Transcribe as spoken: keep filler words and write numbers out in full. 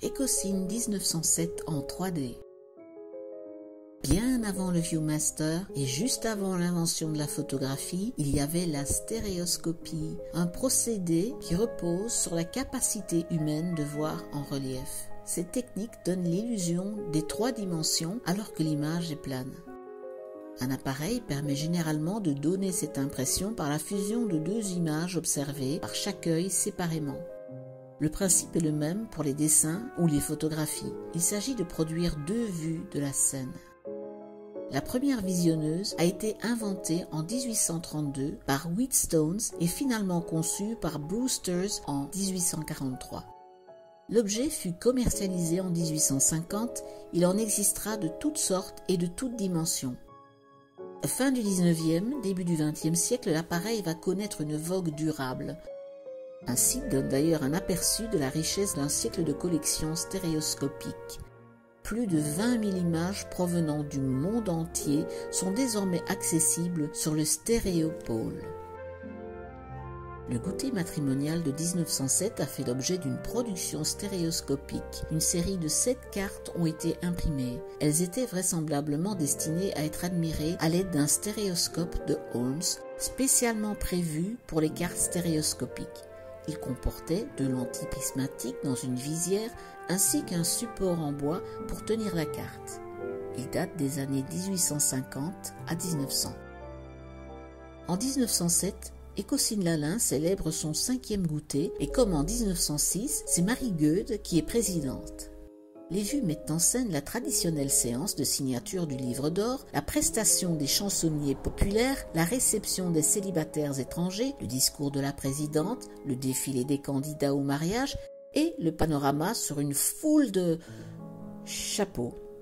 Ecocine dix-neuf cent sept en trois D. Bien avant le Viewmaster et juste avant l'invention de la photographie, il y avait la stéréoscopie, un procédé qui repose sur la capacité humaine de voir en relief. Cette technique donne l'illusion des trois dimensions alors que l'image est plane. Un appareil permet généralement de donner cette impression par la fusion de deux images observées par chaque œil séparément. Le principe est le même pour les dessins ou les photographies. Il s'agit de produire deux vues de la scène. La première visionneuse a été inventée en dix-huit cent trente-deux par Wheatstones et finalement conçue par Brewsters en dix-huit cent quarante-trois. L'objet fut commercialisé en dix-huit cent cinquante, il en existera de toutes sortes et de toutes dimensions. Fin du dix-neuvième, début du vingtième siècle, l'appareil va connaître une vogue durable. Un site donne d'ailleurs un aperçu de la richesse d'un siècle de collection stéréoscopique. Plus de vingt mille images provenant du monde entier sont désormais accessibles sur le Stéréopole. Le goûter matrimonial de dix-neuf cent sept a fait l'objet d'une production stéréoscopique. Une série de sept cartes ont été imprimées. Elles étaient vraisemblablement destinées à être admirées à l'aide d'un stéréoscope de Holmes, spécialement prévu pour les cartes stéréoscopiques. Il comportait de lentilles prismatiques dans une visière ainsi qu'un support en bois pour tenir la carte. Il date des années dix-huit cent cinquante à dix-neuf cents. En dix-neuf cent sept, Ecocine Lalin célèbre son cinquième goûter et comme en dix-neuf cent six, c'est Marie Gueude qui est présidente. Les vues mettent en scène la traditionnelle séance de signature du livre d'or, la prestation des chansonniers populaires, la réception des célibataires étrangers, le discours de la présidente, le défilé des candidats au mariage et le panorama sur une foule de chapeaux.